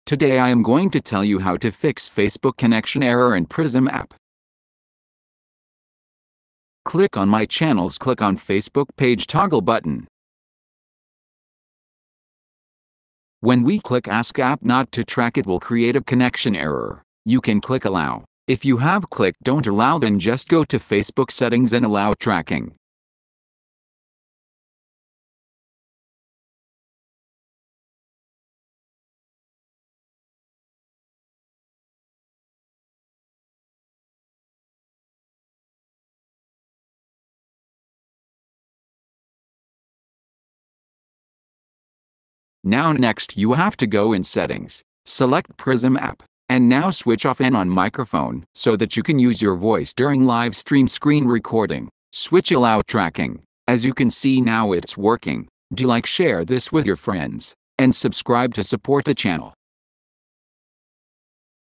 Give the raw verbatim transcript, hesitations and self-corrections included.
Today I am going to tell you how to fix Facebook connection error in Prism app. Click on My Channels, click on Facebook page toggle button. When we click Ask App Not to Track, it will create a connection error. You can click Allow. If you have clicked Don't Allow, then just go to Facebook settings and allow tracking. Now next you have to go in Settings, select Prism app, and now switch off and on microphone so that you can use your voice during live stream screen recording. Switch Allow tracking. As you can see now it's working. Do like, share this with your friends, and subscribe to support the channel.